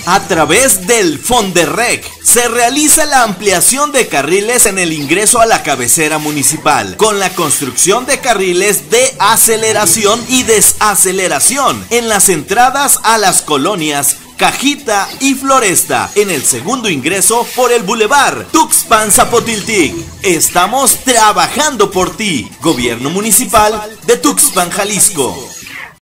A través del Fonderrec se realiza la ampliación de carriles en el ingreso a la cabecera municipal, con la construcción de carriles de aceleración y desaceleración en las entradas a las colonias Cajita y Floresta, en el segundo ingreso por el Boulevard Tuxpan Zapotiltic. Estamos trabajando por ti. Gobierno Municipal de Tuxpan, Jalisco.